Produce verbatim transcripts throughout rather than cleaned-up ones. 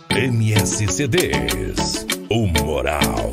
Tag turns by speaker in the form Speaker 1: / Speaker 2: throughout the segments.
Speaker 1: M S C Ds, o Moral.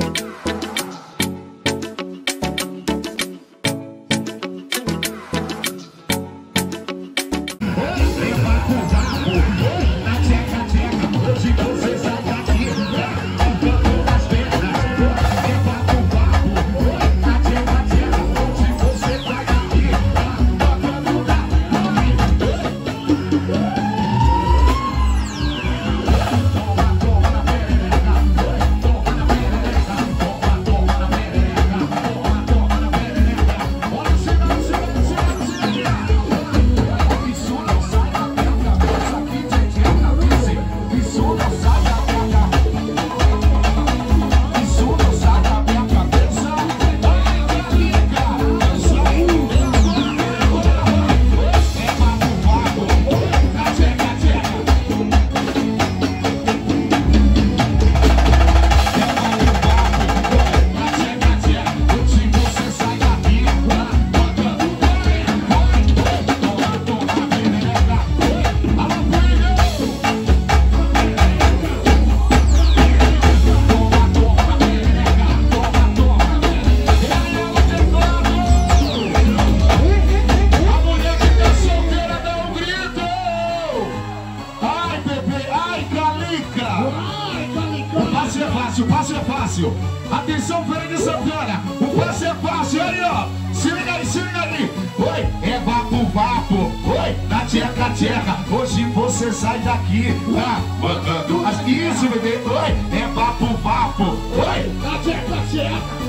Speaker 2: O passe é fácil. Atenção, Feira de Santana. O passe é fácil. Aí, ó. Se liga aí, se liga aí. Oi, é vapo, vapo. Oi, na tcheca, tcheca. Hoje você sai daqui. Ah, mandando as... Isso, bebê. Oi, é vapo, vapo. Oi, na tcheca, tcheca.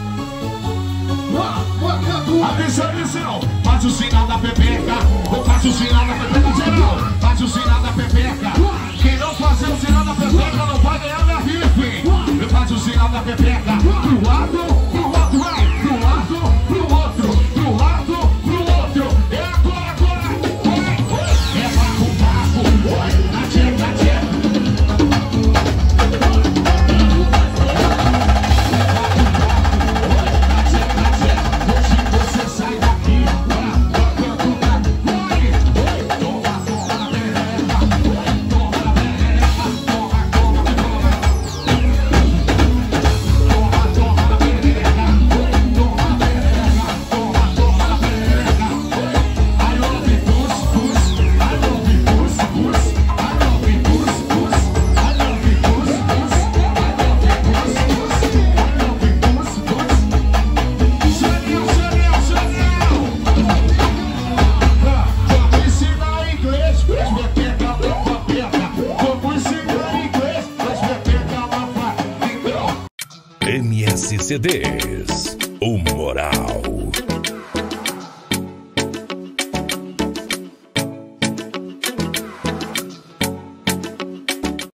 Speaker 2: Atenção, atenção. Faz o sinal da pepeca. Faz o sinal da pepeca, geral. Faz o sinal da pepeca. Quem não fazer o sinal da pepeca não vai ganhar minha rifa. Faz o sinal da pepeca. Pro lado, pro outro, vai. Pro lado, pro outro. Pro lado, pro outro. É agora, agora. Oi, é vapo, vapo. Oi, na tcheca, tcheca.
Speaker 1: M S C Ds, o Moral.